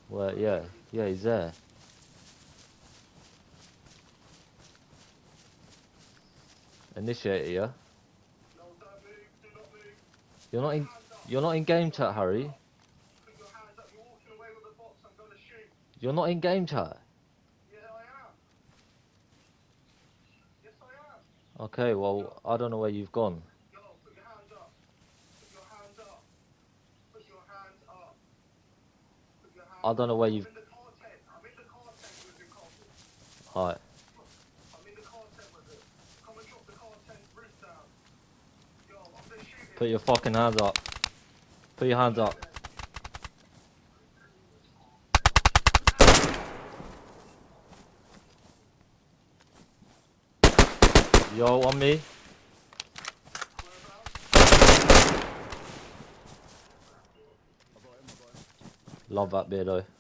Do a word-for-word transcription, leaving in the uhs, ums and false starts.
Well, yeah, yeah, he's there. Initiate it, yeah. No, don't move. Do not move. You're not in. Hands up. You're not in game chat, Harry. Put your hands up. You're walking away with a box. I'm gonna shoot. You're not in game chat. Yeah, I am. Yes, I am. Okay, well, I don't know where you've gone. Yo, put your hands up. Put your hands up. Put your hands up. Put your hands I don't know where I'm you've. in the car tent. I'm in the car tent with the coffee. Alright, I'm in the car tent with it. Come and drop the car tent roof down. Yo, I'm gonna shoot him. put your fucking hands up. Put your hands up. Yo, on me. Love that beer though.